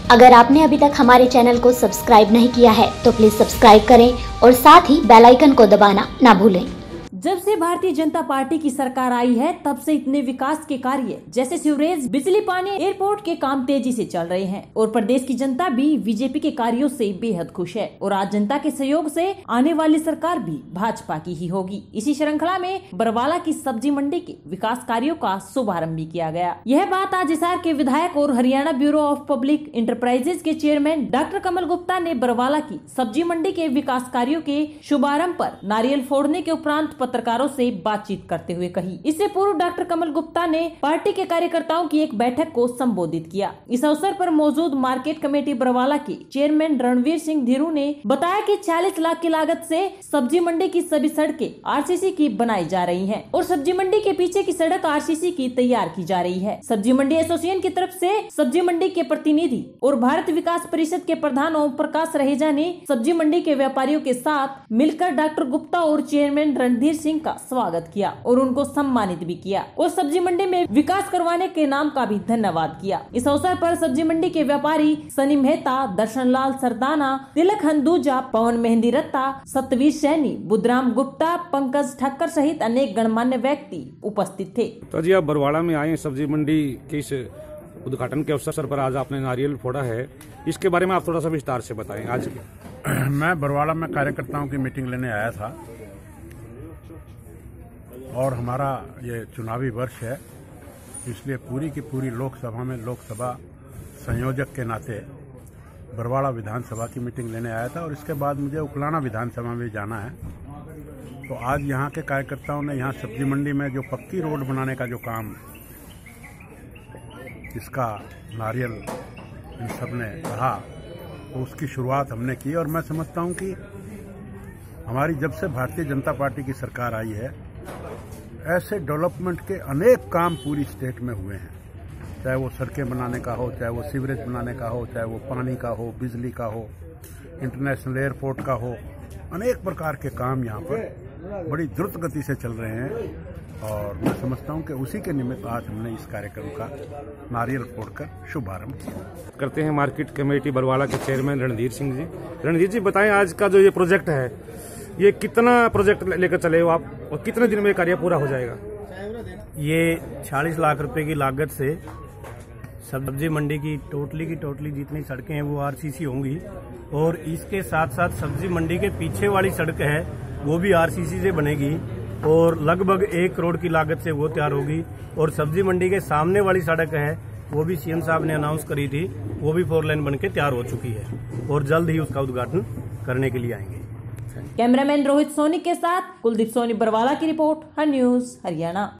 अगर आपने अभी तक हमारे चैनल को सब्सक्राइब नहीं किया है तो प्लीज सब्सक्राइब करें और साथ ही बेल आइकन को दबाना ना भूलें। जब से भारतीय जनता पार्टी की सरकार आई है तब से इतने विकास के कार्य जैसे सीवरेज, बिजली, पानी, एयरपोर्ट के काम तेजी से चल रहे हैं और प्रदेश की जनता भी बीजेपी के कार्यों से बेहद खुश है और आज जनता के सहयोग से आने वाली सरकार भी भाजपा की ही होगी। इसी श्रृंखला में बरवाला की सब्जी मंडी के विकास कार्यों का शुभारंभ भी किया गया। यह बात आज हिसार के विधायक और Haryana bureau of public enterprises के चेयरमैन डॉक्टर कमल गुप्ता ने बरवाला की सब्जी मंडी के विकास कार्यों के शुभारंभ पर नारियल फोड़ने के उपरांत पत्रकारों से बातचीत करते हुए कही। इससे पूर्व डॉक्टर कमल गुप्ता ने पार्टी के कार्यकर्ताओं की एक बैठक को संबोधित किया। इस अवसर पर मौजूद मार्केट कमेटी बरवाला के चेयरमैन रणवीर सिंह धीरू ने बताया कि 40 लाख की लागत से सब्जी मंडी की सभी सड़कें आरसीसी की बनाई जा रही हैं और सब्जी मंडी के पीछे की सड़क आरसीसी की तैयार की जा रही है। सब्जी मंडी एसोसिएशन की तरफ से सब्जी मंडी के प्रतिनिधि और भारत विकास परिषद के प्रधान ओम प्रकाश रहेजा ने सब्जी मंडी के व्यापारियों के साथ मिलकर डॉक्टर गुप्ता और चेयरमैन रणधीर सिंह का स्वागत किया और उनको सम्मानित भी किया और सब्जी मंडी में विकास करवाने के नाम का भी धन्यवाद किया। इस अवसर पर सब्जी मंडी के व्यापारी सनी मेहता, दर्शनलाल सरदाना, तिलक हंदूजा, पवन मेहंदी रत्ता, सतवीर सैनी, बुद्धराम गुप्ता, पंकज ठक्कर सहित अनेक गणमान्य व्यक्ति उपस्थित थे। तो जी आप बरवाला में आए सब्जी मंडी के इस उद्घाटन के अवसर पर आज आपने नारियल फोड़ा है, इसके बारे में आप थोड़ा सा विस्तार से बताएं। आज मैं बरवाला में कार्यकर्ताओं की मीटिंग लेने आया था और हमारा ये चुनावी वर्ष है, इसलिए पूरी की पूरी लोकसभा में लोकसभा संयोजक के नाते बरवाला विधानसभा की मीटिंग लेने आया था और इसके बाद मुझे उकलाना विधानसभा में जाना है। तो आज यहाँ के कार्यकर्ताओं ने यहाँ सब्जी मंडी में जो पक्की रोड बनाने का जो काम, इसका नारियल इन सब ने कहा, तो उसकी शुरुआत हमने की और मैं समझता हूँ कि हमारी जब से भारतीय जनता पार्टी की सरकार आई है ऐसे डेवलपमेंट के अनेक काम पूरी स्टेट में हुए हैं, चाहे वो सड़कें बनाने का हो, चाहे वो सीवरेज बनाने का हो, चाहे वो पानी का हो, बिजली का हो, इंटरनेशनल एयरपोर्ट का हो, अनेक प्रकार के काम यहाँ पर बड़ी द्रुत गति से चल रहे हैं और मैं समझता हूँ कि उसी के निमित्त आज हमने इस कार्यक्रम का नारियल फोड़कर शुभारंभ किया। करते हैं मार्केट कमेटी बरवाला के चेयरमैन रणधीर सिंह जी। रणधीर जी बताएं, आज का जो ये प्रोजेक्ट है, ये कितना प्रोजेक्ट लेकर चले हो आप और कितने दिन में कार्य पूरा हो जाएगा? ये 40 लाख रुपए की लागत से सब्जी मंडी की टोटली जितनी सड़कें हैं वो आरसीसी होंगी और इसके साथ साथ सब्जी मंडी के पीछे वाली सड़क है वो भी आरसीसी से बनेगी और लगभग 1 करोड़ की लागत से वो तैयार होगी और सब्जी मंडी के सामने वाली सड़क है वो भी सीएम साहब ने अनाउंस करी थी, वो भी 4 लेन बनके तैयार हो चुकी है और जल्द ही उसका उद्घाटन करने के लिए आएंगे। कैमरामैन रोहित सोनी के साथ कुलदीप सोनी, बरवाला की रिपोर्ट, हर न्यूज हरियाणा।